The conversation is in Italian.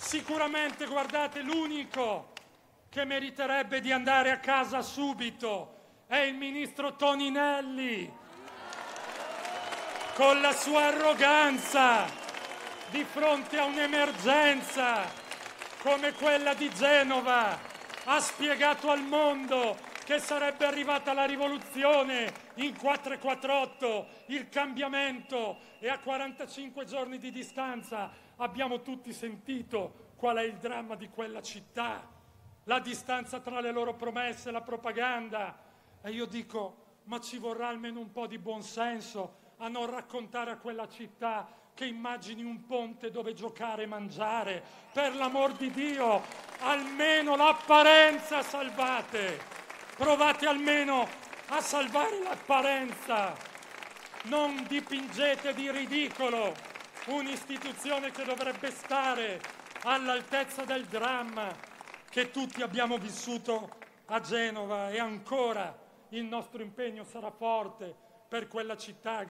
Sicuramente, guardate, l'unico che meriterebbe di andare a casa subito è il ministro Toninelli, con la sua arroganza di fronte a un'emergenza come quella di Genova. Ha spiegato al mondo che sarebbe arrivata la rivoluzione in 448, il cambiamento, e a 45 giorni di distanza abbiamo tutti sentito qual è il dramma di quella città, la distanza tra le loro promesse e la propaganda. E io dico, ma ci vorrà almeno un po' di buonsenso a non raccontare a quella città che immagini un ponte dove giocare e mangiare. Per l'amor di Dio, almeno l'apparenza salvate. Provate almeno a salvare l'apparenza. Non dipingete di ridicolo un'istituzione che dovrebbe stare all'altezza del dramma che tutti abbiamo vissuto a Genova, e ancora il nostro impegno sarà forte per quella città.